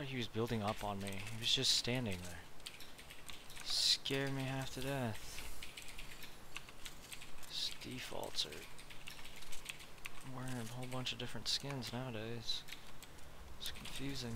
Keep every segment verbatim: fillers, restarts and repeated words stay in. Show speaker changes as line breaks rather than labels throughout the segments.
thought he was building up on me. He was just standing there. Scared me half to death. His defaults are wearing a whole bunch of different skins nowadays. It's confusing.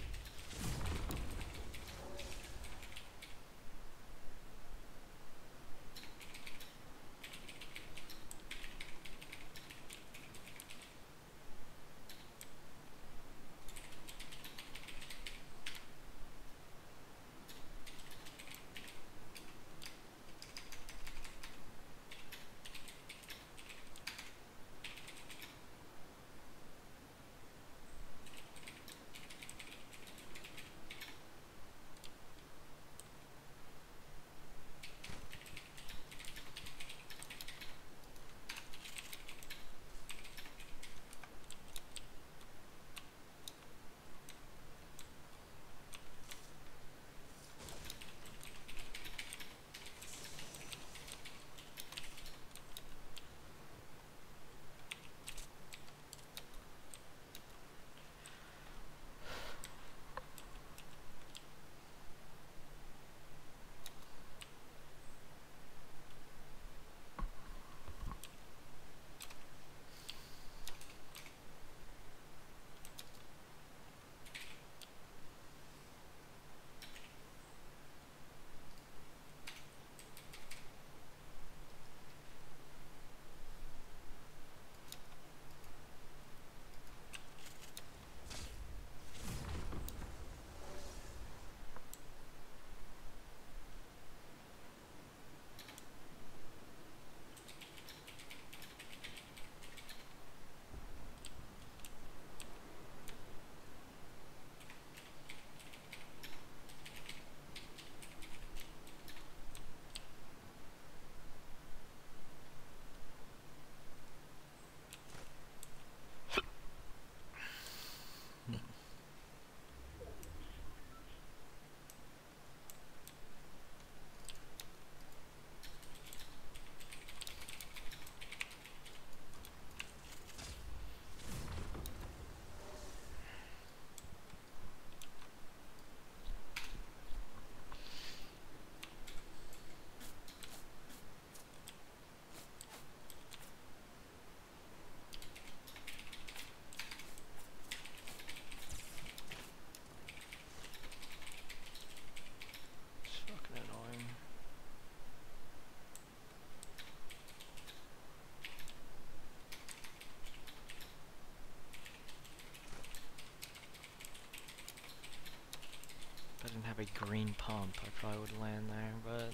Have a green pump, I probably would land there, but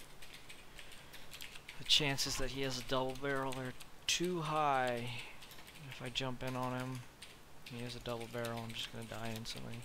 the chances that he has a double barrel are too high. If I jump in on him, he has a double barrel, I'm just gonna die instantly.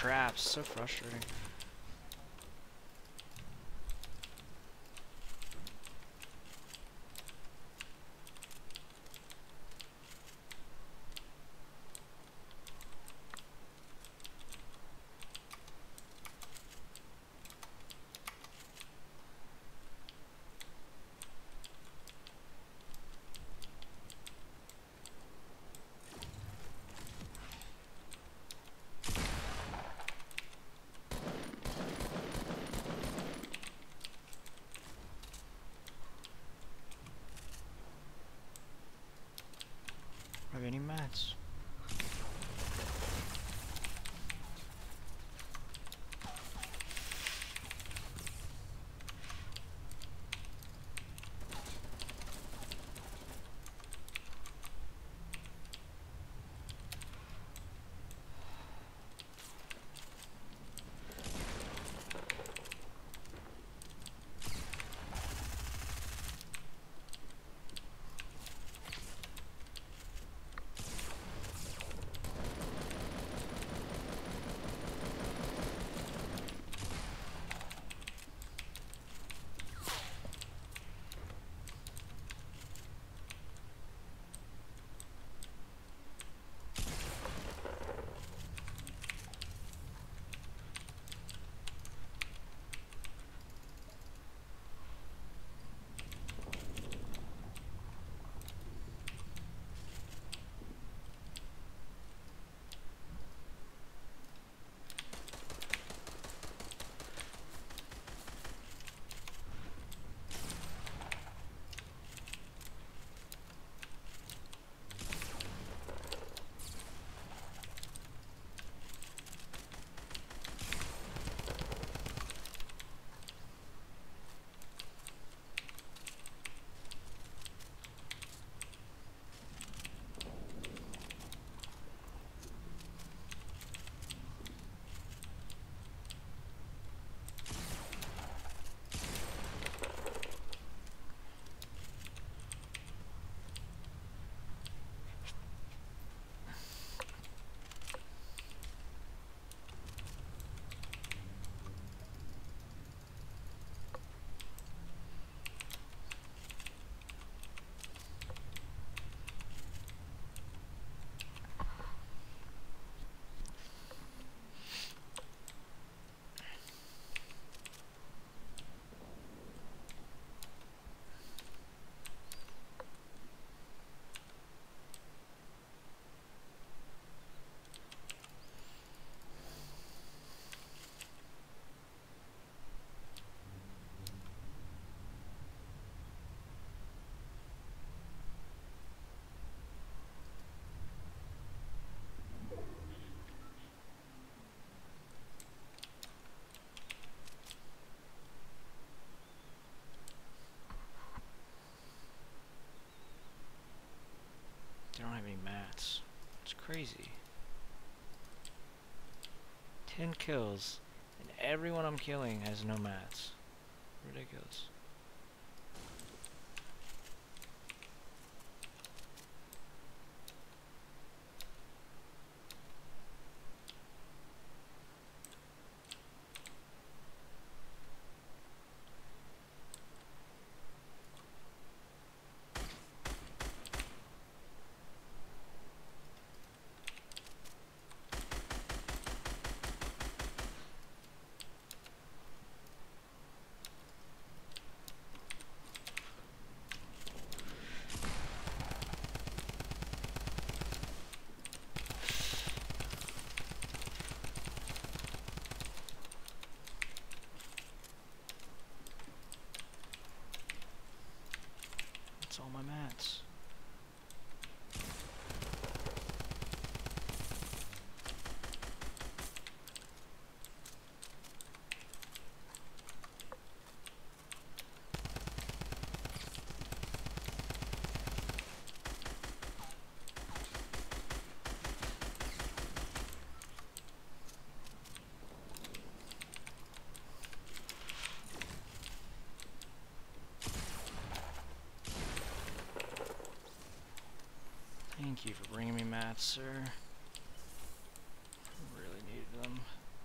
traps. So frustrating. Have any mats? They don't have any mats. It's crazy. Ten kills, and everyone I'm killing has no mats. Ridiculous. That's all my mats. Thank you for bringing me mats, sir. I really needed them.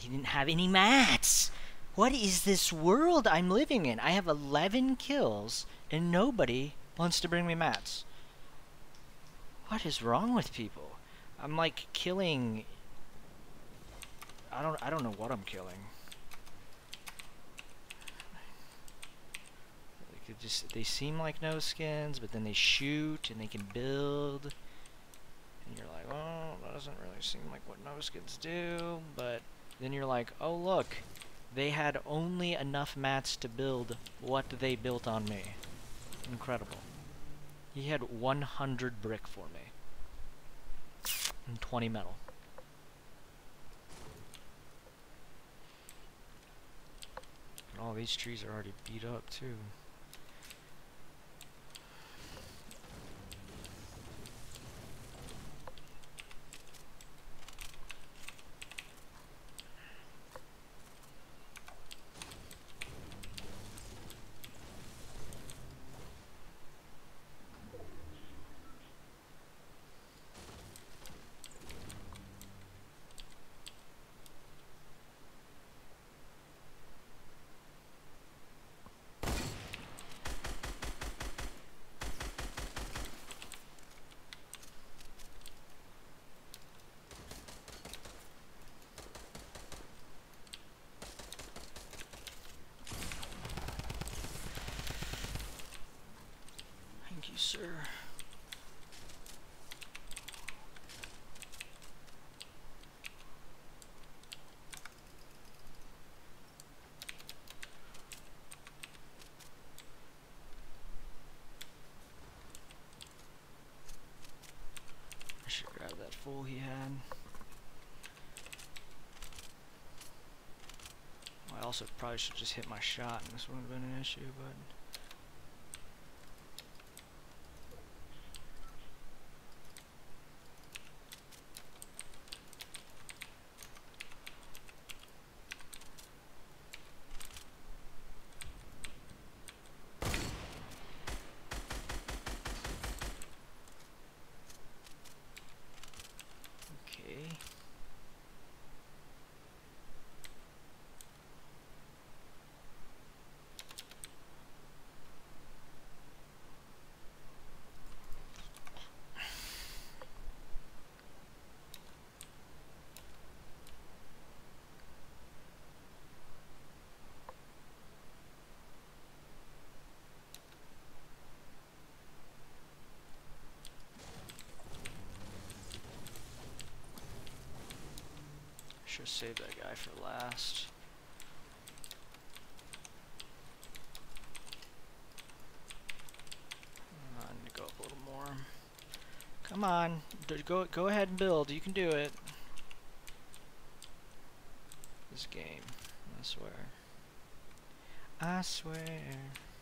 he didn't have any mats. What is this world I'm living in? I have eleven kills, and nobody wants to bring me mats. What is wrong with people? I'm like killing... I don't, I don't know what I'm killing. Like it just, they seem like no skins, but then they shoot, and they can build. And you're like, oh, that doesn't really seem like what no skins do, but then you're like, oh look, they had only enough mats to build what they built on me. Incredible. He had one hundred brick for me. And twenty metal. And all these trees are already beat up too. Thank you, sir. I should grab that full he had. I also probably should just hit my shot, and this wouldn't have been an issue, but... Okay. Should save that guy for last. I need to go up a little more. Come on, D go go ahead and build. You can do it. This game, I swear. I swear.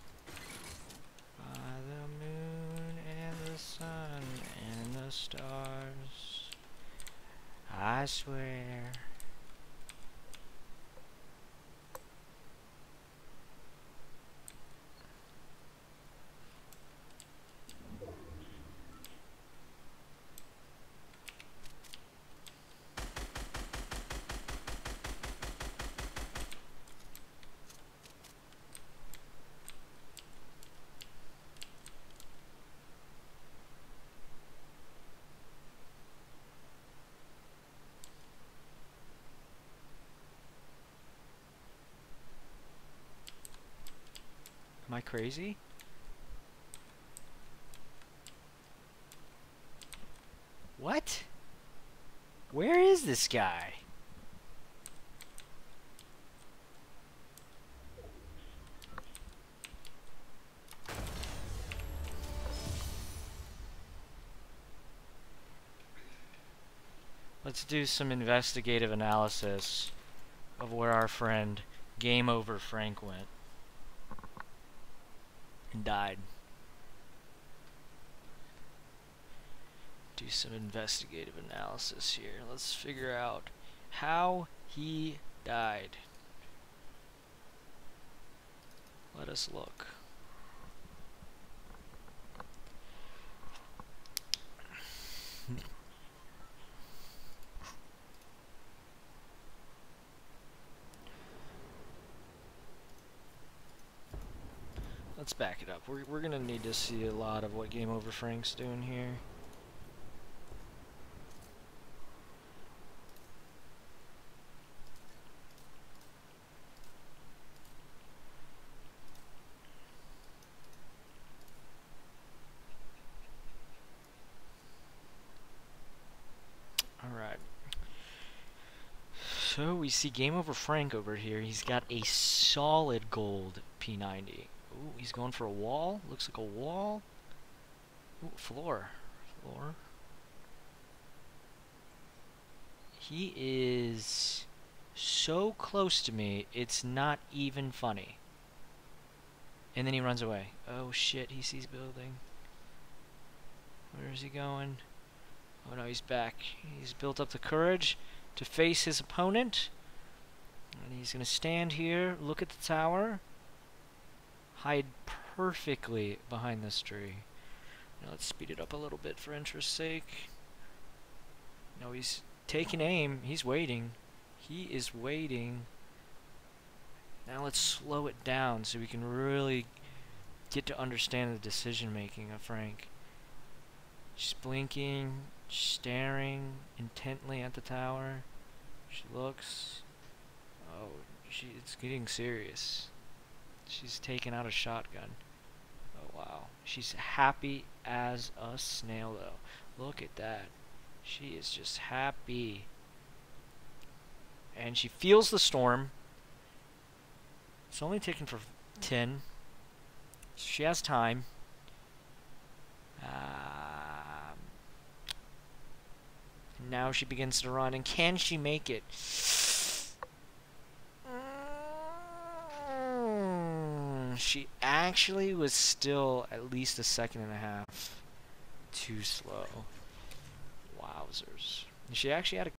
By the moon and the sun and the stars. I swear. Am I crazy? What? Where is this guy? Let's do some investigative analysis of where our friend Game Over Frank went and died. Do some investigative analysis here. Let's figure out how he died. Let us look. let's back it up. We're, we're going to need to see a lot of what Game Over Frank's doing here. Alright. So we see Game Over Frank over here. He's got a solid gold P ninety. Ooh, he's going for a wall. Looks like a wall. Ooh, floor. Floor. He is so close to me, it's not even funny. And then he runs away. Oh shit, he sees building. Where is he going? Oh no, he's back. He's built up the courage to face his opponent. And he's going to stand here, look at the tower, hide perfectly behind this tree. Now let's speed it up a little bit for interest's sake. No, he's taking aim. He's waiting. He is waiting. Now let's slow it down so we can really get to understand the decision making of Frank. She's blinking, staring intently at the tower. She looks. Oh, she, it's getting serious. She's taking out a shotgun. Oh wow. She's happy as a snail though. Look at that. She is just happy. And she feels the storm. It's only taken for ten. So she has time. Um, now she begins to run. And can she make it? Mm, she actually was still at least a second and a half too slow. Wowzers. She actually had a